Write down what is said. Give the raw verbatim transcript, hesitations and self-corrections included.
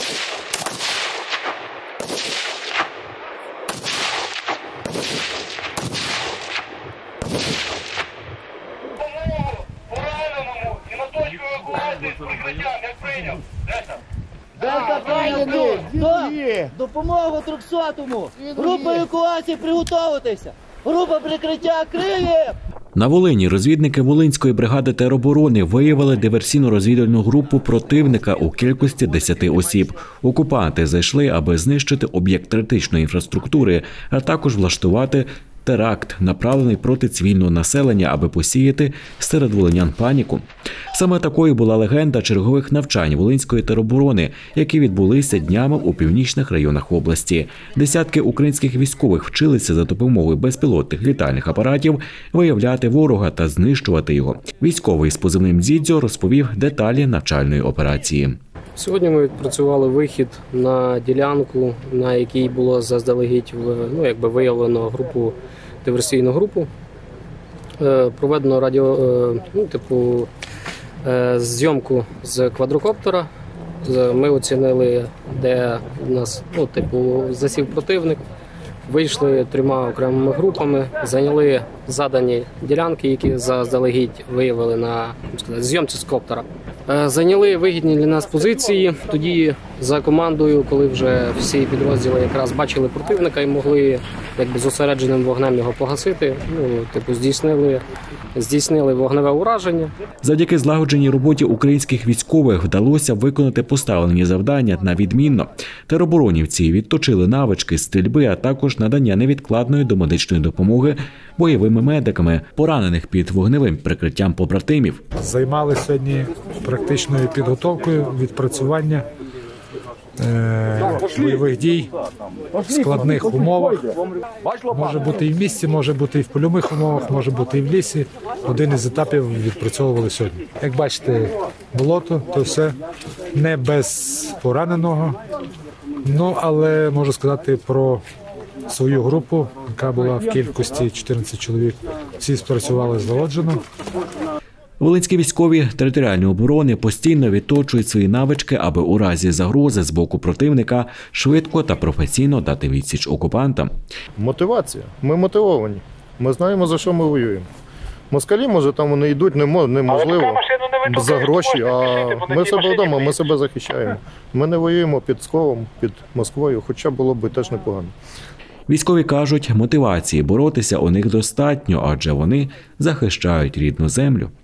Допомогу трьохсотому! Група евакуації приготуватися! Група прикриття Київ! На Волині розвідники Волинської бригади тероборони виявили диверсійно-розвідувальну групу противника у кількості десяти осіб. Окупанти зайшли, аби знищити об'єкт критичної інфраструктури, а також влаштувати теракт, направлений проти цивільного населення, аби посіяти серед волинян паніку. Саме такою була легенда чергових навчань Волинської тероборони, які відбулися днями у північних районах області. Десятки українських військових вчилися за допомогою безпілотних літальних апаратів виявляти ворога та знищувати його. Військовий з позивним «Дзідзьо» розповів деталі навчальної операції. Сьогодні ми відпрацювали вихід на ділянку, на якій було заздалегідь ну, якби виявлено групу, диверсійну групу. Проведено радіо, ну, типу, зйомку з квадрокоптера. Ми оцінили, де у нас ну, типу, засів противник. Вийшли трьома окремими групами, зайняли задані ділянки, які заздалегідь виявили на сказати, зйомці з коптера. Зайняли вигідні для нас позиції. Тоді за командою, коли вже всі підрозділи якраз бачили противника і могли якби зосередженим вогнем його погасити, ну, типу, здійснили, здійснили вогневе ураження. Завдяки злагодженій роботі українських військових вдалося виконати поставлені завдання на відмінно. Тероборонівці відточили навички стрільби, а також надання невідкладної домедичної допомоги бойовими медиками, поранених під вогневим прикриттям побратимів. Займалися сьогодні практичною підготовкою, відпрацювання е, бойових дій в складних умовах. Може бути і в місті, може бути і в польових умовах, може бути і в лісі. Один із етапів відпрацьовували сьогодні. Як бачите, болото, то все не без пораненого. Ну, але можу сказати про свою групу, яка була в кількості чотирнадцять чоловік. Всі спрацювали злагоджено. Волинські військові територіальної оборони постійно відточують свої навички, аби у разі загрози з боку противника швидко та професійно дати відсіч окупантам. Мотивація. Ми мотивовані. Ми знаємо, за що ми воюємо. Москалі, може, там вони йдуть, неможливо, за гроші, а ми себе вдома, ми себе захищаємо. Ми не воюємо під Псковом, під Москвою, хоча було б теж непогано. Військові кажуть, мотивації боротися у них достатньо, адже вони захищають рідну землю.